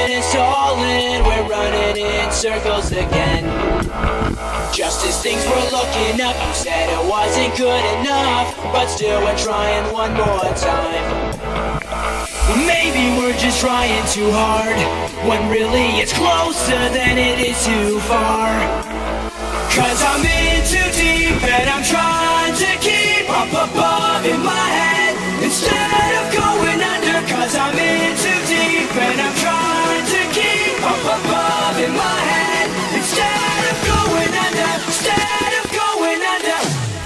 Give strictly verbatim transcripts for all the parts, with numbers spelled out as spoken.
and stalling, we're running in circles again. Just as things were looking up, you said it wasn't good enough, but still we're trying one more time. Maybe we're just trying too hard, when really it's closer than it is too far. Cause I'm in too deep and I'm trying to keep up above in my head instead of going under. Cause I'm in too deep and I'm trying to keep up above in my head instead of going under, instead of going under.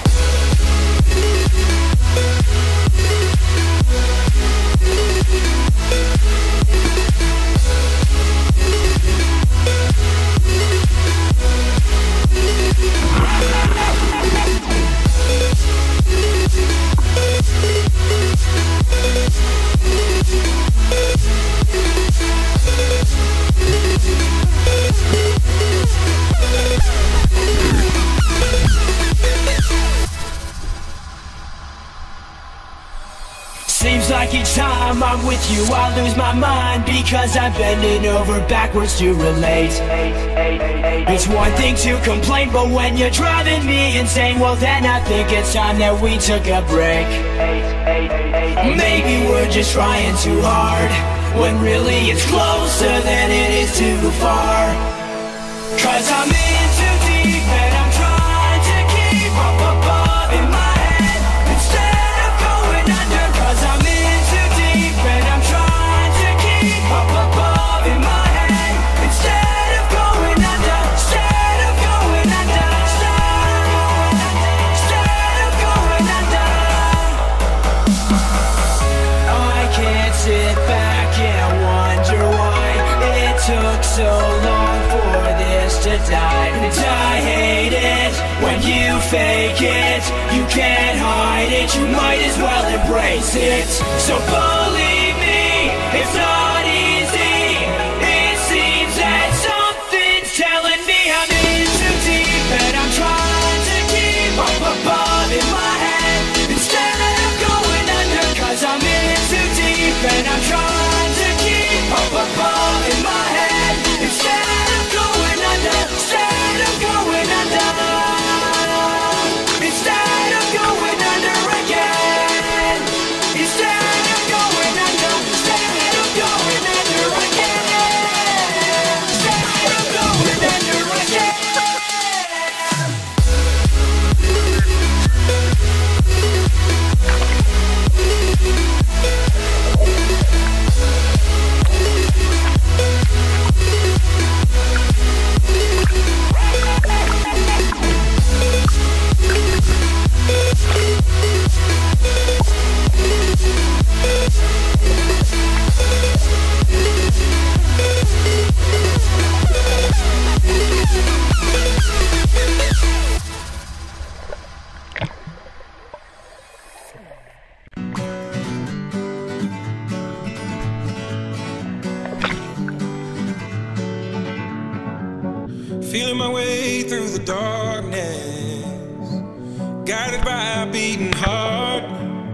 Seems like each time I'm with you I lose my mind, because I'm bending over backwards to relate. It's one thing to complain, but when you're driving me insane, well then I think it's time that we took a break. Maybe we're just trying too hard, when really it's closer than it is too far. Cause I'm in too deep and I'm trying to keep up above in my head instead of going under. Cause I'm in too deep and I'm trying to keep up above in my head instead of going under, instead of going under, instead of going under. I can't sit back and wonder why it took so long for this to die. And I hate it when you fake it, you can't hide it, you might as well embrace it. So believe me, it's not easy. It seems that something's telling me I'm in too deep and I'm trying to keep up above in my head instead of going under. Cause I'm in too deep and I'm trying to keep up above in my head instead of going under, instead of going under, instead of going under again, instead of going under, instead of going under again, instead of going under again. Feeling my way through the darkness, guided by a beating heart.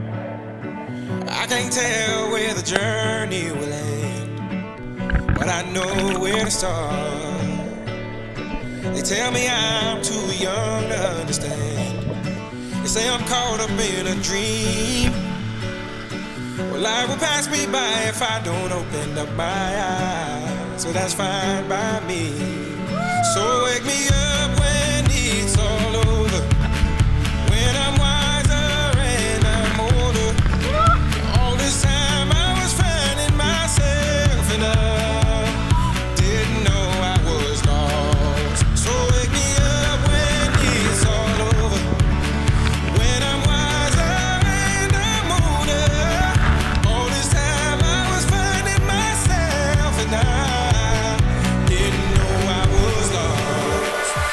I can't tell where the journey will end, but I know where to start. They tell me I'm too young to understand. They say I'm caught up in a dream. Well, life will pass me by if I don't open up my eyes, so that's fine by me. So wake me up when it's all over, when I'm wiser and I'm older. All this time I was finding myself and I didn't know I was lost. So wake me up when it's all over, when I'm wiser and I'm older. All this time I was finding myself and I didn't know I was lost.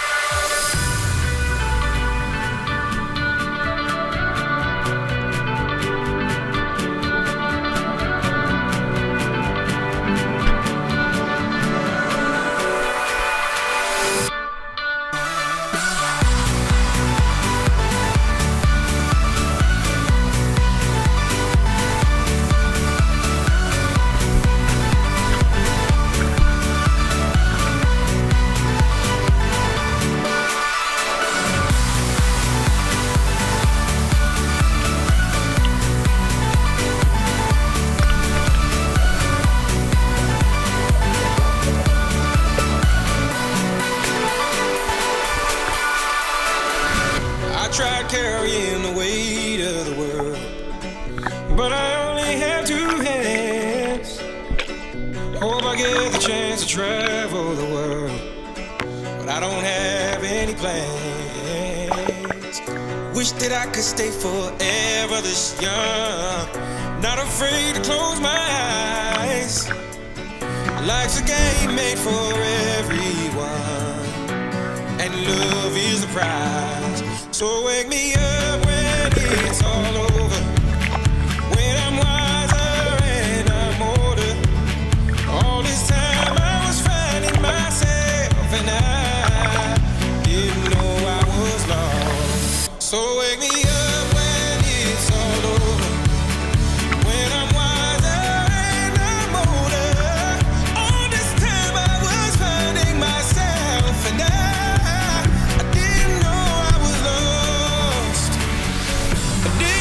I don't have any plans. Wish that I could stay forever this young, not afraid to close my eyes. Life's a game made for everyone, and love is the prize. So wake me up when it's all over, when I'm wiser and I'm older. All this time I was finding myself, and I didn't know I was lost. So wake me up when it's all over, when I'm wiser and I'm older. All this time I was finding myself, and I, I didn't know I was lost. I didn't